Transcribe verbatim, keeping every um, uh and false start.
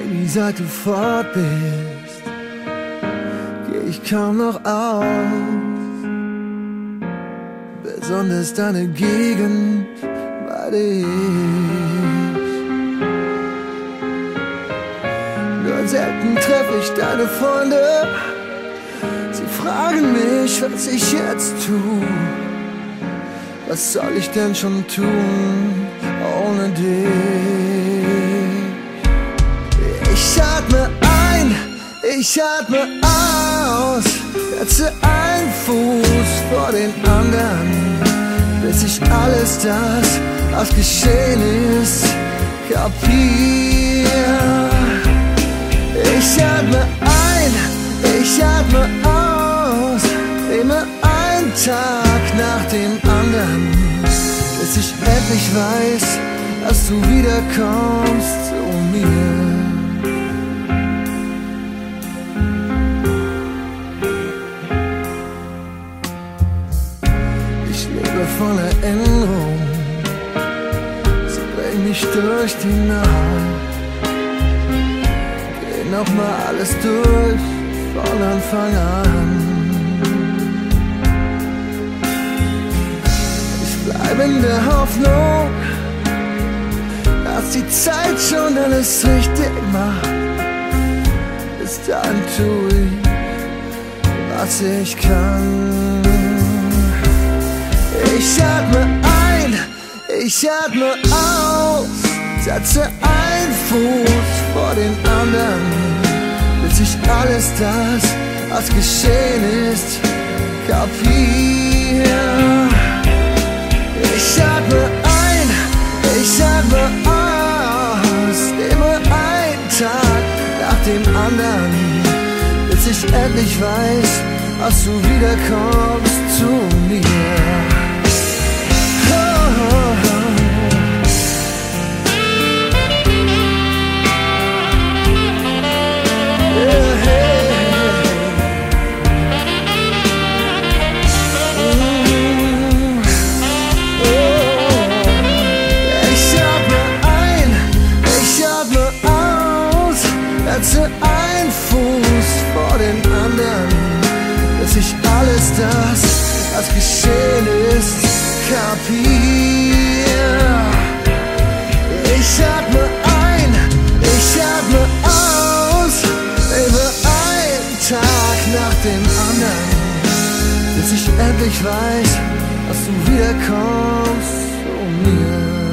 Baby, seit du fort bist, geh ich kaum noch aus. Besonders deine Gegend bei dir. Nur selten treffe ich deine Freunde. Sie fragen mich, was ich jetzt tue. Was soll ich denn schon tun ohne dich? Ich atme ein, ich atme aus, setze einen Fuß vor den anderen, bis ich alles das, was geschehen ist, kapier. Ich atme ein, ich atme aus, nehme einen Tag nach dem anderen, bis ich endlich weiß, dass du wiederkommst zu mir. Ich lebe von Erinnerung, sie bringt mich durch die Nacht. Geh nochmal alles durch, von Anfang an. Bleib in der Hoffnung, dass die Zeit schon alles richtig macht. Bis dahin tu ich, was ich kann. Ich atme ein, ich atme aus, setze einen Fuß vor den anderen, bis ich alles das, was geschehen ist, kapier. Ich atme ein, ich atme aus, nehme einen Tag nach dem anderen, bis ich endlich weiß, dass du wiederkommst zu mir. Oh, oh, oh. Yeah, hey. Setze einen Fuß vor den anderen, bis ich alles das, was geschehen ist, kapier. Ich atme ein, ich atme aus, lebe einen Tag nach dem anderen, bis ich endlich weiß, dass du wiederkommst zu mir.